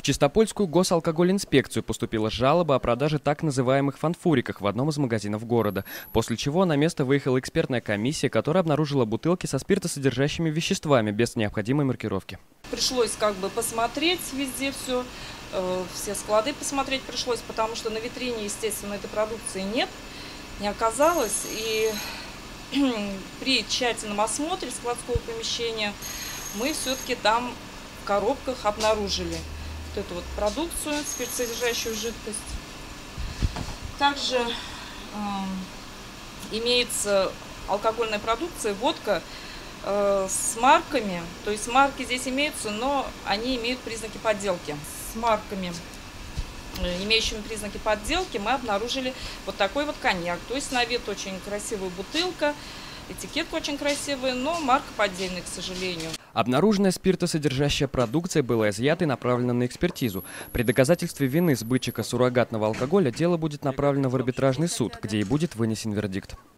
В Чистопольскую госалкогольинспекцию поступила жалоба о продаже так называемых фанфуриков в одном из магазинов города, после чего на место выехала экспертная комиссия, которая обнаружила бутылки со спиртосодержащими веществами без необходимой маркировки. Пришлось посмотреть везде все склады посмотреть пришлось, потому что на витрине, естественно, этой продукции не оказалось. И при тщательном осмотре складского помещения мы все-таки там в коробках обнаружили вот эту вот продукцию, спиртосодержащую жидкость. Также имеется алкогольная продукция, водка с марками, то есть марки здесь имеются, но они имеют признаки подделки. С марками, имеющими признаки подделки, мы обнаружили вот такой вот коньяк. То есть на вид очень красивая бутылка, этикетка очень красивая, но марка поддельная, к сожалению. Обнаруженная спиртосодержащая продукция была изъята и направлена на экспертизу. При доказательстве вины сбытчика суррогатного алкоголя дело будет направлено в арбитражный суд, где и будет вынесен вердикт.